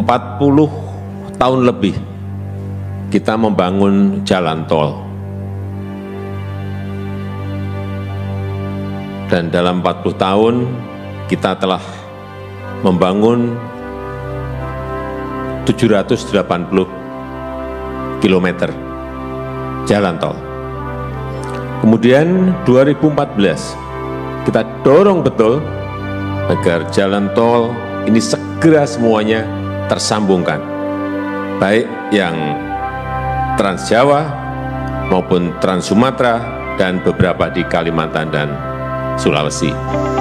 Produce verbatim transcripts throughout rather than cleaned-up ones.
empat puluh tahun lebih kita membangun jalan tol. Dan dalam empat puluh tahun kita telah membangun tujuh ratus delapan puluh kilometer jalan tol. Kemudian dua ribu empat belas kita dorong betul agar jalan tol ini segera semuanya tersambungkan, baik yang Trans Jawa maupun Trans Sumatera dan beberapa di Kalimantan dan Sulawesi.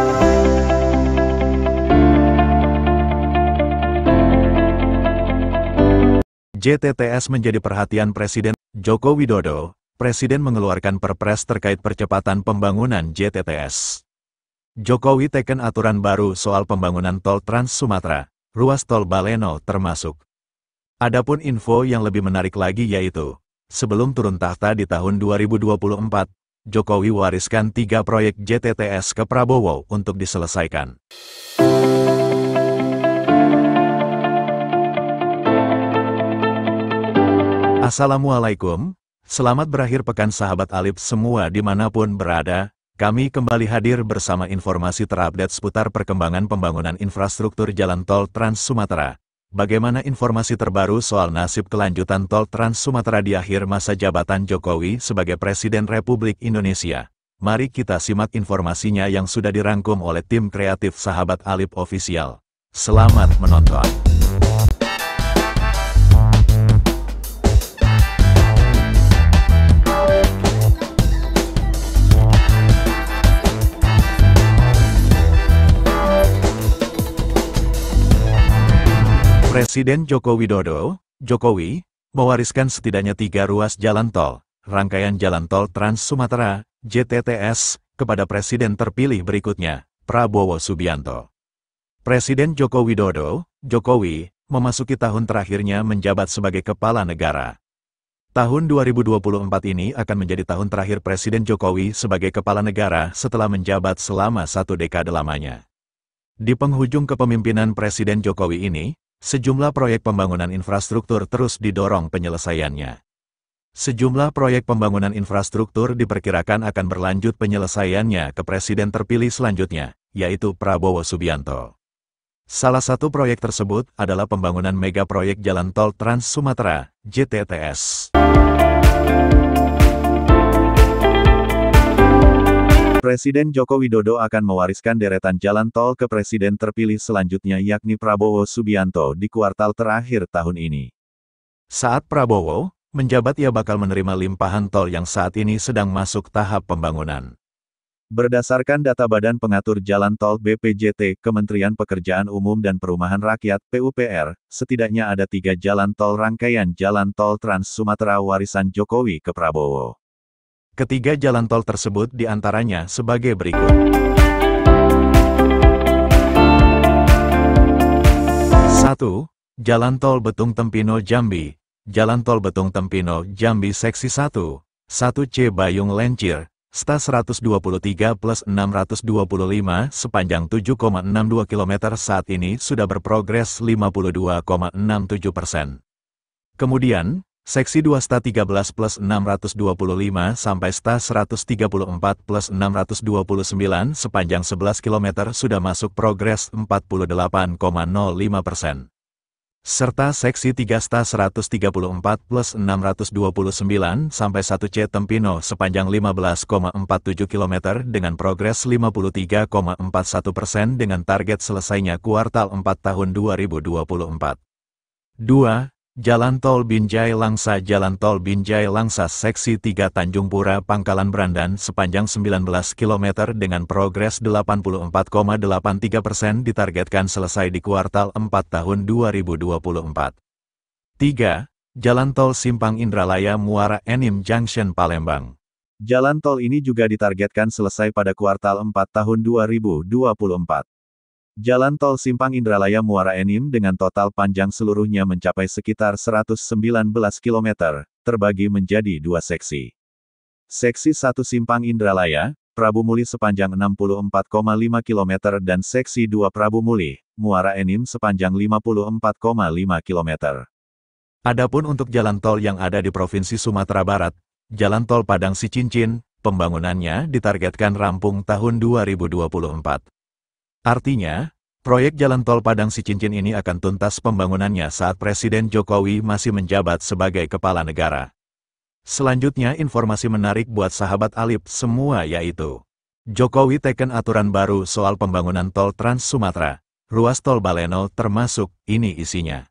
J T T S menjadi perhatian Presiden Joko Widodo. Presiden mengeluarkan perpres terkait percepatan pembangunan J T T S. Jokowi teken aturan baru soal pembangunan tol Trans Sumatera, ruas tol Baleno termasuk. Adapun info yang lebih menarik lagi yaitu, sebelum turun tahta di tahun dua ribu dua puluh empat, Jokowi wariskan tiga proyek J T T S ke Prabowo untuk diselesaikan. Assalamualaikum, selamat berakhir pekan sahabat Alip semua dimanapun berada. Kami kembali hadir bersama informasi terupdate seputar perkembangan pembangunan infrastruktur jalan tol Trans Sumatera. Bagaimana informasi terbaru soal nasib kelanjutan tol Trans Sumatera di akhir masa jabatan Jokowi sebagai Presiden Republik Indonesia? Mari kita simak informasinya yang sudah dirangkum oleh tim kreatif Sahabat Alip Official. Selamat menonton. Presiden Joko Widodo, Jokowi, mewariskan setidaknya tiga ruas jalan tol, rangkaian jalan tol Trans Sumatera, J T T S, kepada Presiden terpilih berikutnya, Prabowo Subianto. Presiden Joko Widodo, Jokowi, memasuki tahun terakhirnya menjabat sebagai kepala negara. Tahun dua ribu dua puluh empat ini akan menjadi tahun terakhir Presiden Jokowi sebagai kepala negara setelah menjabat selama satu dekade lamanya. Di penghujung kepemimpinan Presiden Jokowi ini, sejumlah proyek pembangunan infrastruktur terus didorong penyelesaiannya. Sejumlah proyek pembangunan infrastruktur diperkirakan akan berlanjut penyelesaiannya ke Presiden terpilih selanjutnya, yaitu Prabowo Subianto. Salah satu proyek tersebut adalah pembangunan mega proyek jalan tol Trans Sumatera, J T T S. Presiden Joko Widodo akan mewariskan deretan jalan tol ke Presiden terpilih selanjutnya yakni Prabowo Subianto di kuartal terakhir tahun ini. Saat Prabowo menjabat ia bakal menerima limpahan tol yang saat ini sedang masuk tahap pembangunan. Berdasarkan data Badan Pengatur Jalan Tol B P J T, Kementerian Pekerjaan Umum dan Perumahan Rakyat P U P R, setidaknya ada tiga jalan tol rangkaian jalan tol Trans Sumatera warisan Jokowi ke Prabowo. Ketiga jalan tol tersebut diantaranya sebagai berikut. satu. Jalan tol Betung Tempino Jambi. Jalan tol Betung Tempino Jambi Seksi satu, satu C Bayung Lencir, S T A seratus dua puluh tiga plus enam ratus dua puluh lima sepanjang tujuh koma enam dua kilometer saat ini sudah berprogres lima puluh dua koma enam tujuh persen. Kemudian, Seksi dua S T A tiga belas plus enam ratus dua puluh lima sampai S T A seratus tiga puluh empat plus enam ratus dua puluh sembilan sepanjang sebelas kilometer sudah masuk progres empat puluh delapan koma nol lima persen. Serta Seksi tiga S T A seratus tiga puluh empat plus enam ratus dua puluh sembilan sampai satu C Tempino sepanjang lima belas koma empat tujuh kilometer dengan progres lima puluh tiga koma empat satu persen dengan target selesainya kuartal empat tahun dua ribu dua puluh empat. dua. Jalan Tol Binjai Langsa. Jalan Tol Binjai Langsa Seksi tiga Tanjung Pura Pangkalan Brandan sepanjang sembilan belas kilometer dengan progres delapan puluh empat koma delapan tiga persen ditargetkan selesai di kuartal empat tahun dua ribu dua puluh empat. tiga. Jalan Tol Simpang Indralaya Muara Enim Junction Palembang. Jalan tol ini juga ditargetkan selesai pada kuartal empat tahun dua ribu dua puluh empat. Jalan tol Simpang Indralaya Muara Enim dengan total panjang seluruhnya mencapai sekitar seratus sembilan belas kilometer, terbagi menjadi dua seksi. Seksi satu Simpang Indralaya, Prabu Muli sepanjang enam puluh empat koma lima kilometer dan Seksi dua Prabu Muli, Muara Enim sepanjang lima puluh empat koma lima kilometer. Adapun untuk jalan tol yang ada di Provinsi Sumatera Barat, Jalan Tol Padang Sicincin, pembangunannya ditargetkan rampung tahun dua ribu dua puluh empat. Artinya, proyek Jalan Tol Padang Sicincin ini akan tuntas pembangunannya saat Presiden Jokowi masih menjabat sebagai kepala negara. Selanjutnya informasi menarik buat sahabat Alip semua yaitu, Jokowi teken aturan baru soal pembangunan tol Trans Sumatera, ruas tol Baleno termasuk, ini isinya.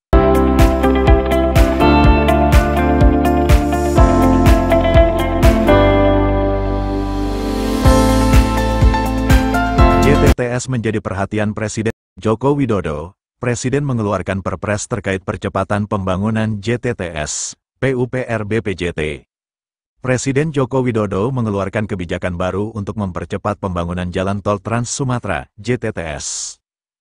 J T T S menjadi perhatian Presiden Joko Widodo. Presiden mengeluarkan perpres terkait percepatan pembangunan J T T S, P U P R B P J T. Presiden Joko Widodo mengeluarkan kebijakan baru untuk mempercepat pembangunan Jalan Tol Trans Sumatera, J T T S.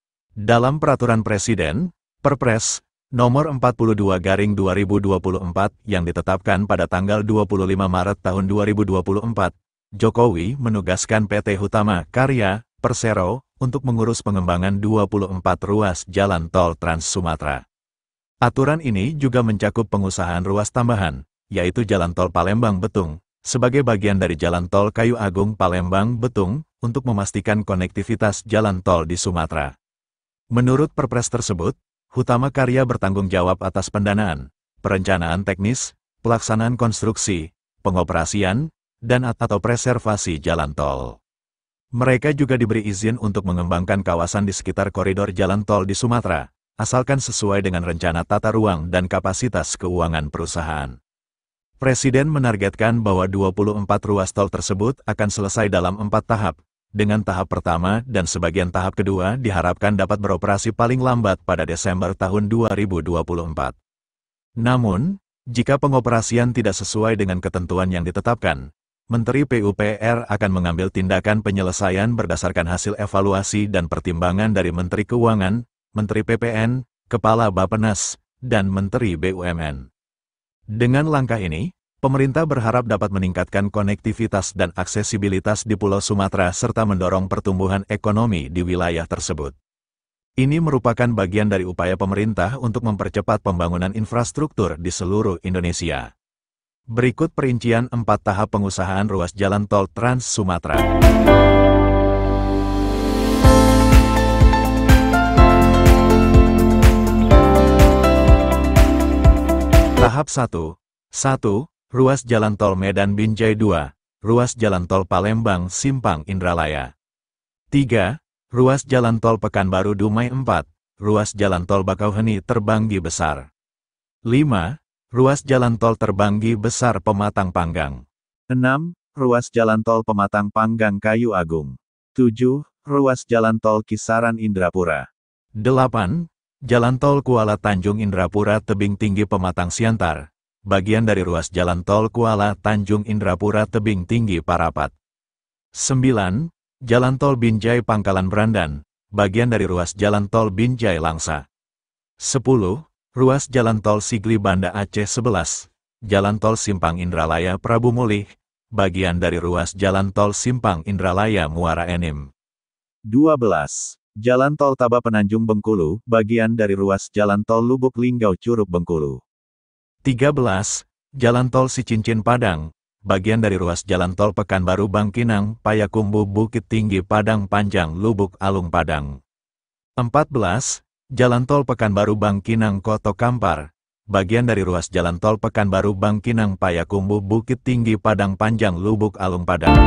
Dalam Peraturan Presiden, Perpres, nomor empat puluh dua garing dua ribu dua puluh empat yang ditetapkan pada tanggal dua puluh lima Maret tahun dua ribu dua puluh empat, Jokowi menugaskan P T Hutama Karya, Persero, untuk mengurus pengembangan dua puluh empat ruas Jalan Tol Trans Sumatera. Aturan ini juga mencakup pengusahaan ruas tambahan, yaitu Jalan Tol Palembang-Betung, sebagai bagian dari Jalan Tol Kayu Agung Palembang-Betung, untuk memastikan konektivitas jalan tol di Sumatera. Menurut Perpres tersebut, Hutama Karya bertanggung jawab atas pendanaan, perencanaan teknis, pelaksanaan konstruksi, pengoperasian, dan atau preservasi jalan tol. Mereka juga diberi izin untuk mengembangkan kawasan di sekitar koridor jalan tol di Sumatera, asalkan sesuai dengan rencana tata ruang dan kapasitas keuangan perusahaan. Presiden menargetkan bahwa dua puluh empat ruas tol tersebut akan selesai dalam empat tahap, dengan tahap pertama dan sebagian tahap kedua diharapkan dapat beroperasi paling lambat pada Desember tahun dua ribu dua puluh empat. Namun, jika pengoperasian tidak sesuai dengan ketentuan yang ditetapkan, Menteri P U P R akan mengambil tindakan penyelesaian berdasarkan hasil evaluasi dan pertimbangan dari Menteri Keuangan, Menteri P P N, Kepala Bappenas, dan Menteri B U M N. Dengan langkah ini, pemerintah berharap dapat meningkatkan konektivitas dan aksesibilitas di Pulau Sumatera serta mendorong pertumbuhan ekonomi di wilayah tersebut. Ini merupakan bagian dari upaya pemerintah untuk mempercepat pembangunan infrastruktur di seluruh Indonesia. Berikut perincian empat tahap pengusahaan ruas jalan tol Trans Sumatera. Tahap satu. satu. Ruas Jalan Tol Medan Binjai dua. Ruas Jalan Tol Palembang Simpang Indralaya. tiga. Ruas Jalan Tol Pekanbaru Dumai empat. Ruas Jalan Tol Bakauheni Terbanggi Besar. lima. Ruas Jalan Tol Terbanggi Besar Pematang Panggang. enam. Ruas Jalan Tol Pematang Panggang Kayu Agung. tujuh. Ruas Jalan Tol Kisaran Indrapura. delapan. Jalan Tol Kuala Tanjung Indrapura Tebing Tinggi Pematang Siantar, bagian dari ruas Jalan Tol Kuala Tanjung Indrapura Tebing Tinggi Parapat. sembilan. Jalan Tol Binjai Pangkalan Brandan, bagian dari ruas Jalan Tol Binjai Langsa. sepuluh. Ruas Jalan Tol Sigli Banda Aceh sebelas, Jalan Tol Simpang Indralaya Prabu Mulih, bagian dari ruas Jalan Tol Simpang Indralaya Muara Enim. dua belas. Jalan Tol Taba Penanjung Bengkulu, bagian dari ruas Jalan Tol Lubuk Linggau Curug Bengkulu. tiga belas. Jalan Tol Sicincin Padang, bagian dari ruas Jalan Tol Pekanbaru Bangkinang, Payakumbuh Bukit Tinggi Padang Panjang Lubuk Alung Padang. empat belas. Jalan Tol Pekanbaru Bangkinang Koto Kampar, bagian dari ruas Jalan Tol Pekanbaru Bangkinang Payakumbuh Bukit Tinggi Padang Panjang Lubuk Alung Padang.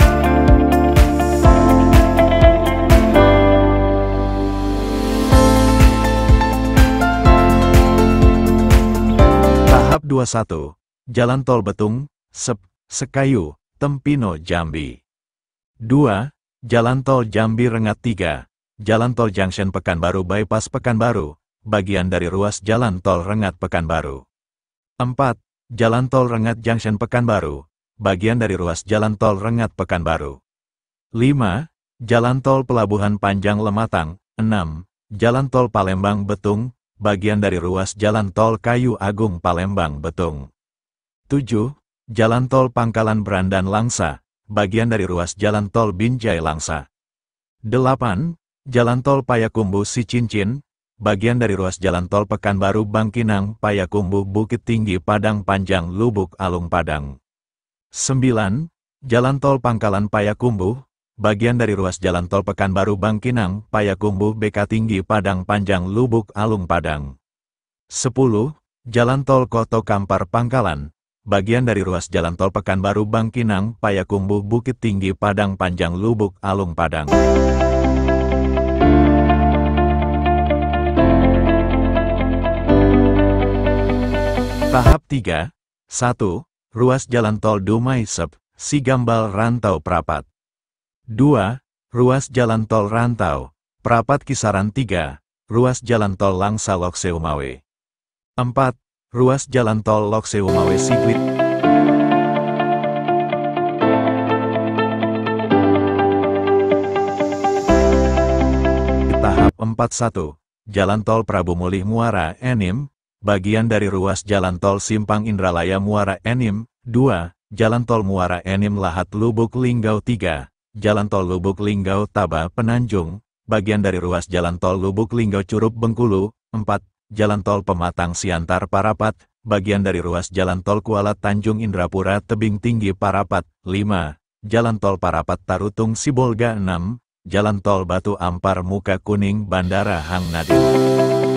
Tahap dua puluh satu. Jalan Tol Betung, Sep, Sekayu, Tempino Jambi. dua. Jalan Tol Jambi Rengat tiga. Jalan Tol Junction Pekanbaru Bypass Pekanbaru, bagian dari ruas Jalan Tol Rengat Pekanbaru. empat. Jalan Tol Rengat Junction Pekanbaru, bagian dari ruas Jalan Tol Rengat Pekanbaru. lima. Jalan Tol Pelabuhan Panjang Lematang. enam. Jalan Tol Palembang Betung, bagian dari ruas Jalan Tol Kayu Agung Palembang Betung. tujuh. Jalan Tol Pangkalan Brandan Langsa, bagian dari ruas jalan tol Binjai Langsa. delapan. Jalan tol Payakumbuh Sicincin, bagian dari ruas jalan tol Pekanbaru Bangkinang Payakumbuh Bukit Tinggi Padang Panjang Lubuk Alung Padang. sembilan. Jalan tol Pangkalan Payakumbuh, bagian dari ruas jalan tol Pekanbaru Bangkinang Payakumbuh B K Tinggi Padang Panjang Lubuk Alung Padang. sepuluh. Jalan tol Koto Kampar Pangkalan, bagian dari ruas jalan tol Pekanbaru Bangkinang Payakumbuh Bukit Tinggi Padang Panjang Lubuk Alung Padang. Tahap tiga. satu. Ruas jalan tol Dumai Sep, Sigambal Rantau Prapat. dua. Ruas jalan tol Rantau, Prapat Kisaran. tiga. Ruas jalan tol Langsa Lokseumawe. empat. Ruas jalan tol Lokseumawe Siglit. Tahap empat titik satu. Jalan tol Prabu Mulih Muara Enim, bagian dari ruas jalan tol Simpang Indralaya Muara Enim. dua. Jalan tol Muara Enim Lahat Lubuk Linggau. tiga. Jalan tol Lubuk Linggau Taba Penanjung, bagian dari ruas jalan tol Lubuk Linggau Curup Bengkulu. empat. Jalan tol Pematang Siantar Parapat, bagian dari ruas jalan tol Kuala Tanjung Indrapura Tebing Tinggi Parapat. lima. Jalan tol Parapat Tarutung Sibolga. enam. Jalan tol Batu Ampar Muka Kuning Bandara Hang Nadim.